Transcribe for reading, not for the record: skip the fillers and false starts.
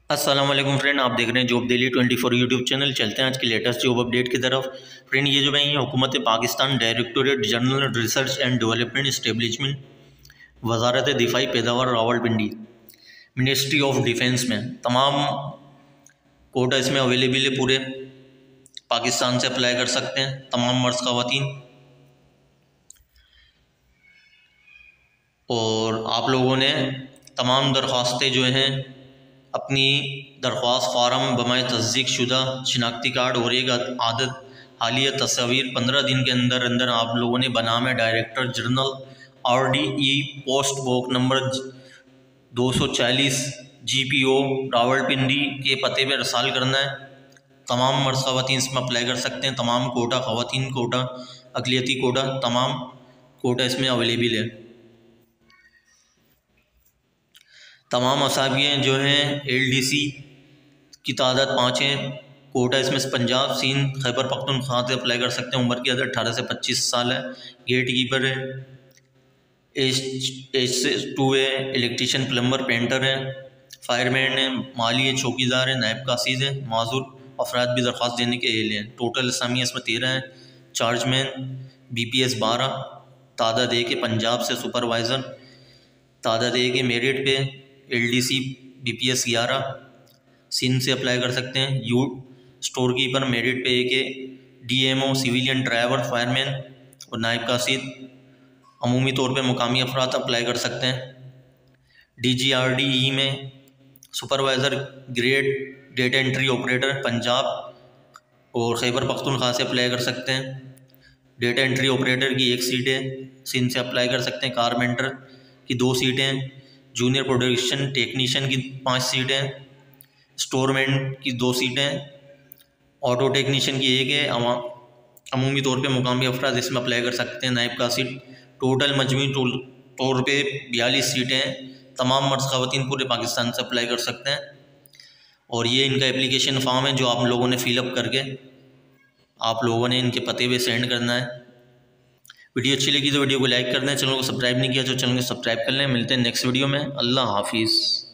अस्सलाम वालेकुम फ्रेंड, आप देख रहे हैं जॉब डेली 24 यूट्यूब चैनल। चलते हैं आज की लेटेस्ट जॉब अपडेट की तरफ। फ्रेंड, ये जो है हुकूमत Pakistan directorate general research and development establishment वजारत दिफाई पैदावार रावलपिंडी मिनिस्ट्री ऑफ डिफेंस में तमाम कोटा इसमें अवेलेबल है। पूरे पाकिस्तान से अप्लाई कर सकते हैं तमाम मर्द ख़वातीन। और आप लोगों ने तमाम दरख्वास्तें जो हैं अपनी दरख्वास्त फार्म बमाए तस्दीक शुदा शिनाख्ती कार्ड और एक आदत हालिया तस्वीर 15 दिन के अंदर अंदर आप लोगों ने बनाम director general RDE post box number 240 GPO Rawalpindi के पते पर रसाल करना है। तमाम मर्द ख़वातीन इसमें अप्लाई कर सकते हैं। तमाम कोटा ख़वातीन कोटा अक़लियती कोटा तमाम कोटा इसमें अवेलेबल है। तमाम असाबियाँ जो हैं LDC की तादाद 5 हैं। कोटा इसमें पंजाब, सिंध, खैबर पख्तूनख्वा से अप्लाई कर सकते हैं। उम्र की आदत 18 से 25 साल है। गेट कीपर है, H2 है, इलेक्ट्रीशियन, प्लम्बर, पेंटर है, फायरमैन है, माली है, चौकीदार है, नायब कासिद है। माजूर अफराद भी दरख्वास्त देने के एहल हैं। टोटल असामियाँ इसमें 13 हैं। चार्जमैन BPS 12, तादाद एक है। पंजाब से सुपरवाइज़र तादाद एक है। मेरिट पे LDC BPS 11। सिंध से अप्लाई कर सकते हैं। यू स्टोर कीपर मेरिट पे एक है। DMO सिविलियन ड्राइवर फायरमैन और नायब कासिद अमूमी तौर पे मुकामी अफराद अप्लाई कर सकते हैं। DGRDE में supervisor grade data entry operator Punjab और खैबर पख्तूनख्वा से अप्लाई कर सकते हैं। डेटा एंट्री ऑपरेटर की 1 सीट है। सिंध से अप्लाई कर सकते हैं। कारपेंटर की 2 सीटें हैं। जूनियर प्रोडक्शन टेक्नीशियन की 5 सीटें, स्टोरमैन की 2 सीटें, ऑटो टेक्नीशियन की 1 है। अमूमी तौर पे मुकामी अफराद इसमें अप्लाई कर सकते हैं। नायब कासिद टोटल मजमूई तौर पे 42 सीटें हैं। तमाम मर्द ख़वातीन पूरे पाकिस्तान से अप्लाई कर सकते हैं। और ये इनका एप्लीकेशन फॉर्म है जो आप लोगों ने फ़िलअप करके आप लोगों ने इनके पते पे सेंड करना है। वीडियो अच्छी लगी तो वीडियो को लाइक कर दें। चैनल को सब्सक्राइब नहीं किया तो चैनल को सब्सक्राइब कर लें। मिलते हैं नेक्स्ट वीडियो में। अल्लाह हाफिज़।